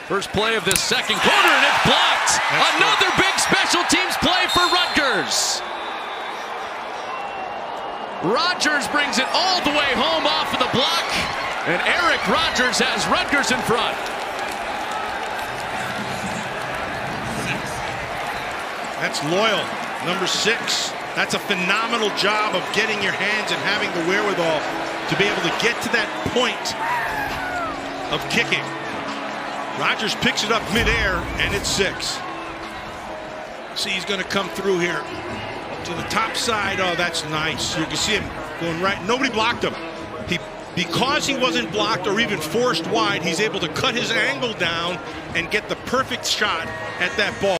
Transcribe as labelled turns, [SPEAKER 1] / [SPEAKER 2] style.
[SPEAKER 1] First play of this second quarter, and it's blocked. Another big special teams play for Rutgers. Rogers brings it all the way home off of the block, and Eric Rogers has Rutgers in front.
[SPEAKER 2] That's loyal, number 6. That's a phenomenal job of getting your hands and having the wherewithal to be able to get to that point of kicking. Rogers picks it up midair, and it's 6. See, he's going to come through here to the top side. Oh, that's nice. You can see him going right. Nobody blocked him. Because he wasn't blocked or even forced wide, he's able to cut his angle down and get the perfect shot at that ball.